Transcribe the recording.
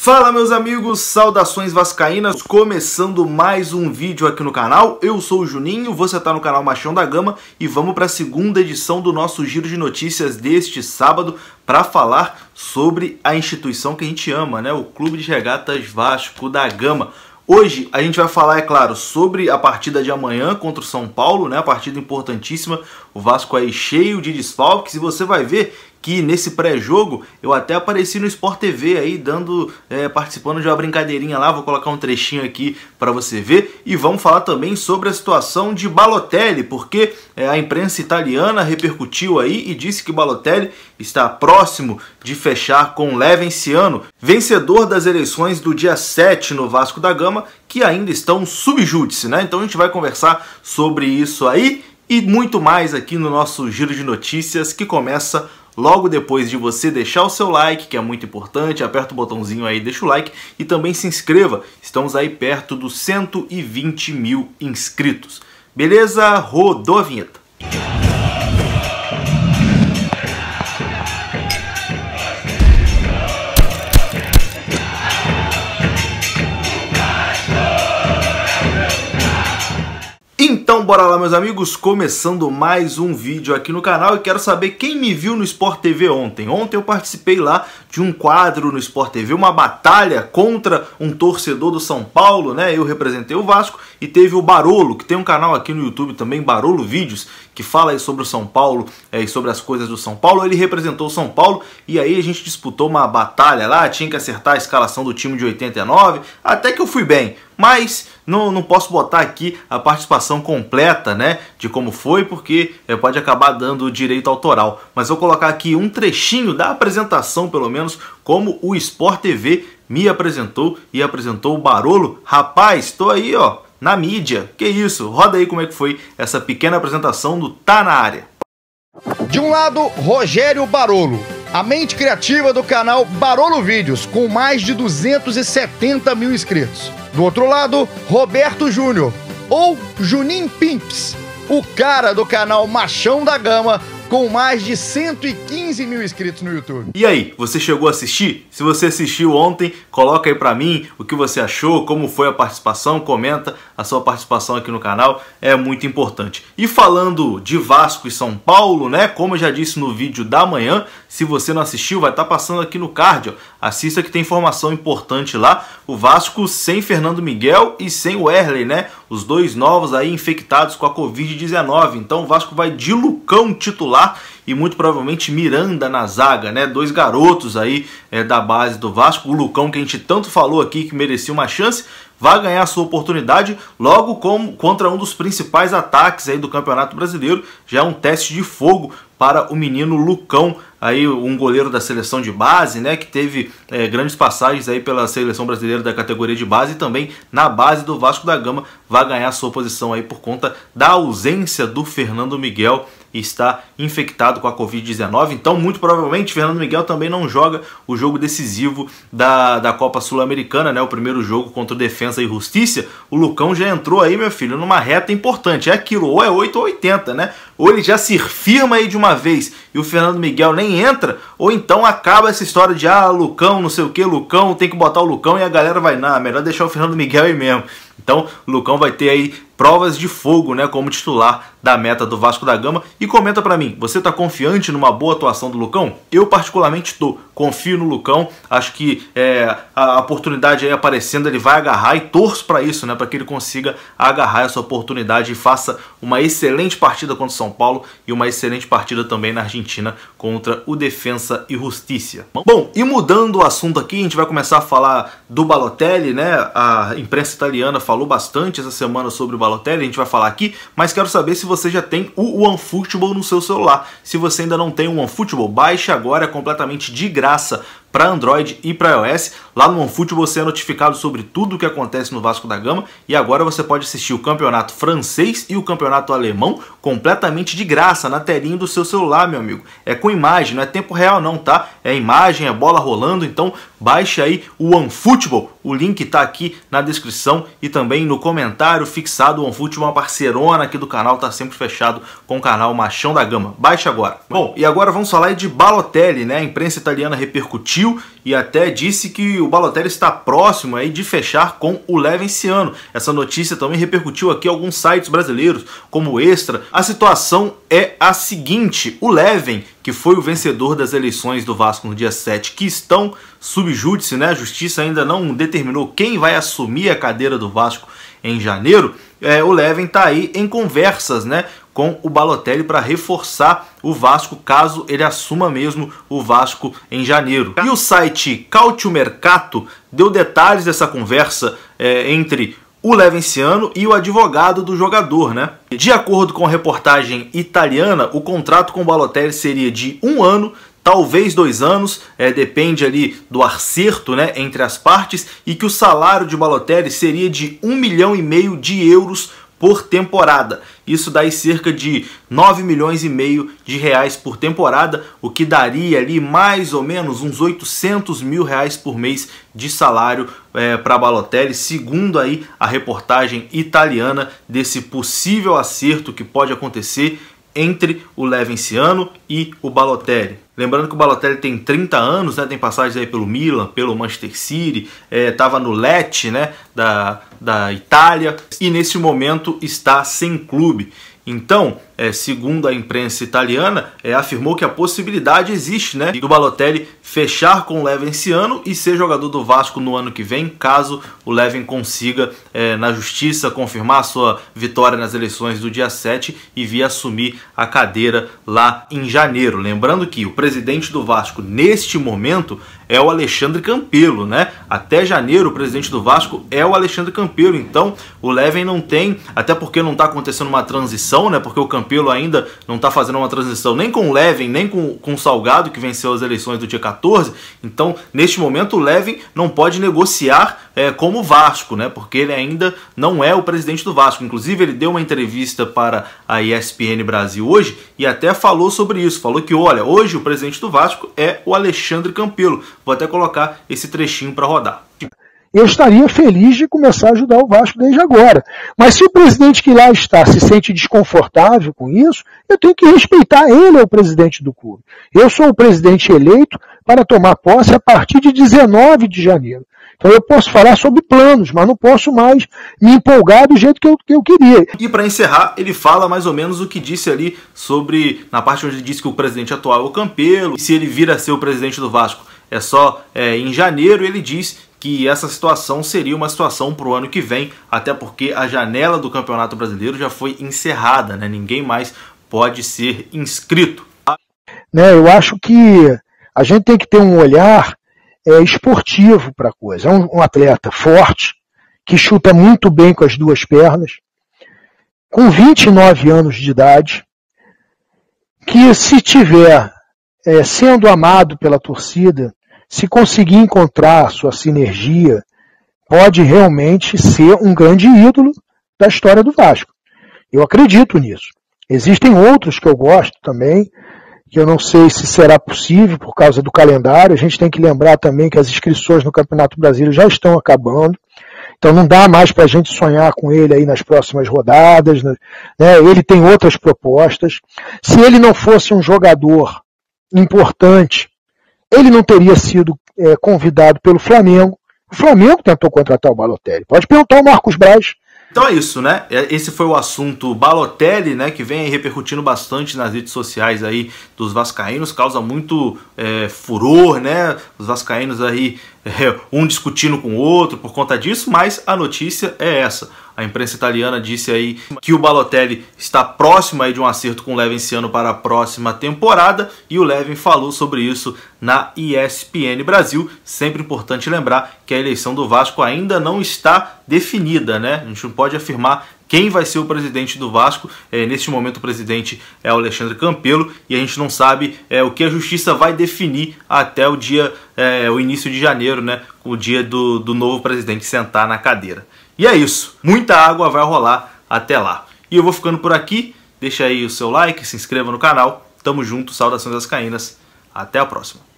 Fala meus amigos, saudações vascaínas, começando mais um vídeo aqui no canal. Eu sou o Juninho, você está no canal Machão da Gama e vamos para a segunda edição do nosso giro de notícias deste sábado para falar sobre a instituição que a gente ama, né? O Clube de Regatas Vasco da Gama. Hoje a gente vai falar, é claro, sobre a partida de amanhã contra o São Paulo, né? A partida importantíssima, o Vasco aí cheio de desfalques e você vai ver que nesse pré-jogo eu até apareci no Sport TV aí participando de uma brincadeirinha lá, vou colocar um trechinho aqui para você ver e vamos falar também sobre a situação de Balotelli, porque a imprensa italiana repercutiu aí e disse que Balotelli está próximo de fechar com o Levenciano, vencedor das eleições do dia 7 no Vasco da Gama, que ainda estão sub júdice, né? Então a gente vai conversar sobre isso aí e muito mais aqui no nosso giro de notícias que começa logo depois de você deixar o seu like, que é muito importante, aperta o botãozinho aí, deixa o like e também se inscreva. Estamos aí perto dos 120 mil inscritos. Beleza? Rodou a vinheta. Então bora lá meus amigos, começando mais um vídeo aqui no canal e quero saber quem me viu no Sport TV ontem. Ontem eu participei lá de um quadro no Sport TV, uma batalha contra um torcedor do São Paulo, né? Eu representei o Vasco e teve o Barolo, que tem um canal aqui no YouTube também, Barolo Vídeos, que fala aí sobre o São Paulo e sobre as coisas do São Paulo. Ele representou o São Paulo e aí a gente disputou uma batalha lá, tinha que acertar a escalação do time de 89, até que eu fui bem. Mas não posso botar aqui a participação completa, né, de como foi, porque pode acabar dando direito autoral. Mas vou colocar aqui um trechinho da apresentação, pelo menos, como o Sport TV me apresentou e apresentou o Barolo. Rapaz, tô aí, ó, na mídia. Que isso? Roda aí como é que foi essa pequena apresentação do Tá Na Área. De um lado, Rogério Barolo, a mente criativa do canal Barolo Vídeos, com mais de 270 mil inscritos. Do outro lado, Roberto Júnior, ou Juninho Pimps, o cara do canal Machão da Gama, com mais de 115 mil inscritos no YouTube. E aí, você chegou a assistir? Se você assistiu ontem, coloca aí pra mim o que você achou, como foi a participação, comenta a sua participação aqui no canal, é muito importante. E falando de Vasco e São Paulo, né, como eu já disse no vídeo da manhã, se você não assistiu, vai estar passando aqui no card, ó. Assista que tem informação importante lá. O Vasco sem Fernando Miguel e sem o Wesley, né, os dois novos aí infectados com a Covid-19. Então o Vasco vai de Lucão titular e muito provavelmente Miranda na zaga, né? Dois garotos aí da base do Vasco. O Lucão, que a gente tanto falou aqui que merecia uma chance, vai ganhar a sua oportunidade logo contra um dos principais ataques aí do Campeonato Brasileiro. Já é um teste de fogo para o menino Lucão, aí um goleiro da seleção de base, né, que teve grandes passagens aí pela seleção brasileira da categoria de base e também na base do Vasco da Gama. Vai ganhar a sua posição aí por conta da ausência do Fernando Miguel, está infectado com a Covid-19, então muito provavelmente Fernando Miguel também não joga o jogo decisivo da Copa Sul-Americana, né, o primeiro jogo contra o Defensa e Justiça. O Lucão já entrou aí, meu filho, numa reta importante, é aquilo, ou é 8 ou 80, né, ou ele já se firma aí de uma vez e o Fernando Miguel nem entra, ou então acaba essa história de Lucão, não sei o que, Lucão, tem que botar o Lucão e a galera vai, não, melhor deixar o Fernando Miguel aí mesmo. Então o Lucão vai ter aí provas de fogo, né, como titular da meta do Vasco da Gama. E comenta pra mim, você tá confiante numa boa atuação do Lucão? Eu particularmente tô, confio no Lucão, acho que a oportunidade aí aparecendo, ele vai agarrar e torço pra isso, né, pra que ele consiga agarrar essa oportunidade e faça uma excelente partida contra o São Paulo e uma excelente partida também na Argentina contra o Defensa e Justiça. Bom, e mudando o assunto aqui, a gente vai começar a falar do Balotelli, né, a imprensa italiana falou bastante essa semana sobre o Balotelli, a gente vai falar aqui, mas quero saber se você já tem o OneFootball no seu celular. Se você ainda não tem o OneFootball, baixe agora, é completamente de graça para Android e para iOS. Lá no OneFootball você é notificado sobre tudo o que acontece no Vasco da Gama e agora você pode assistir o campeonato francês e o campeonato alemão completamente de graça na telinha do seu celular, meu amigo. É com imagem, não é tempo real não, tá? É imagem, é bola rolando, então baixe aí o OneFootball. O link tá aqui na descrição e também no comentário fixado. O OneFootball é uma parceirona aqui do canal, tá sempre fechado com o canal Machão da Gama. Baixe agora. Bom, e agora vamos falar de Balotelli, né? A imprensa italiana repercutiu desmentiu e até disse que o Balotelli está próximo aí de fechar com o Levin esse ano. Essa notícia também repercutiu aqui em alguns sites brasileiros, como o Extra. A situação é a seguinte: o Levin, que foi o vencedor das eleições do Vasco no dia 7, que estão sob júdice, né? A justiça ainda não determinou quem vai assumir a cadeira do Vasco em janeiro. O Levin está aí em conversas, né, com o Balotelli para reforçar o Vasco caso ele assuma mesmo o Vasco em janeiro. E o site Calciomercato deu detalhes dessa conversa entre o Levinciano e o advogado do jogador, né? De acordo com a reportagem italiana, o contrato com o Balotelli seria de 1 ano, talvez 2 anos, depende ali do acerto, né, entre as partes, e que o salário de Balotelli seria de 1,5 milhão de euros por temporada. Isso dá aí cerca de 9,5 milhões de reais por temporada, o que daria ali mais ou menos uns 800 mil reais por mês de salário para Balotelli, segundo aí a reportagem italiana desse possível acerto que pode acontecer entre o Levinciano e o Balotelli. Lembrando que o Balotelli tem 30 anos, né, tem passagens aí pelo Milan, pelo Manchester City, estava no Lecce, né, da Itália, e nesse momento está sem clube. Então, segundo a imprensa italiana, afirmou que a possibilidade existe, né, do Balotelli fechar com o Levinciano e ser jogador do Vasco no ano que vem, caso o Levin consiga, na justiça, confirmar a sua vitória nas eleições do dia 7 e vir assumir a cadeira lá em janeiro. Lembrando que o presidente do Vasco, neste momento, é o Alexandre Campelo, né? Até janeiro, o presidente do Vasco é o Alexandre Campelo. Então, o Levin não tem, até porque não está acontecendo uma transição, né? Porque o Campelo ainda não está fazendo uma transição nem com o Levin, nem com o Salgado, que venceu as eleições do dia 14. Então, neste momento, o Levin não pode negociar como Vasco, né? Porque ele ainda não é o presidente do Vasco. Inclusive, ele deu uma entrevista para a ESPN Brasil hoje e até falou sobre isso. Falou que, olha, hoje o presidente do Vasco é o Alexandre Campelo. Vou até colocar esse trechinho para rodar. Eu estaria feliz de começar a ajudar o Vasco desde agora. Mas se o presidente que lá está se sente desconfortável com isso, eu tenho que respeitar. Ele é o presidente do clube. Eu sou o presidente eleito para tomar posse a partir de 19 de janeiro. Então eu posso falar sobre planos, mas não posso mais me empolgar do jeito que eu queria. E para encerrar, ele fala mais ou menos o que disse ali sobre, na parte onde ele disse que o presidente atual é o Campelo, e se ele vir a ser o presidente do Vasco é só em janeiro. Ele diz que essa situação seria uma situação para o ano que vem, até porque a janela do Campeonato Brasileiro já foi encerrada, né? Ninguém mais pode ser inscrito. Eu acho que a gente tem que ter um olhar esportivo para a coisa. É um atleta forte, que chuta muito bem com as duas pernas, com 29 anos de idade, que se tiver sendo amado pela torcida, se conseguir encontrar sua sinergia, pode realmente ser um grande ídolo da história do Vasco. Eu acredito nisso. Existem outros que eu gosto também, que eu não sei se será possível por causa do calendário. A gente tem que lembrar também que as inscrições no Campeonato Brasileiro já estão acabando, então não dá mais para a gente sonhar com ele aí nas próximas rodadas, né? Ele tem outras propostas. Se ele não fosse um jogador importante, ele não teria sido convidado pelo Flamengo. O Flamengo tentou contratar o Balotelli. Pode perguntar ao Marcos Braz. Então é isso, né? Esse foi o assunto Balotelli, né? Que vem aí repercutindo bastante nas redes sociais aí dos vascaínos, causa muito furor, né? Os vascaínos aí, um discutindo com o outro por conta disso, mas a notícia é essa. A imprensa italiana disse aí que o Balotelli está próximo aí de um acerto com o Levinciano para a próxima temporada, e o Levin falou sobre isso na ESPN Brasil. Sempre importante lembrar que a eleição do Vasco ainda não está definida, né? A gente não pode afirmar quem vai ser o presidente do Vasco. Neste momento o presidente é o Alexandre Campelo e a gente não sabe o que a justiça vai definir até o dia, o início de janeiro, né? O dia do novo presidente sentar na cadeira. E é isso, muita água vai rolar até lá. E eu vou ficando por aqui, deixa aí o seu like, se inscreva no canal, tamo junto, saudações vascaínas, até a próxima.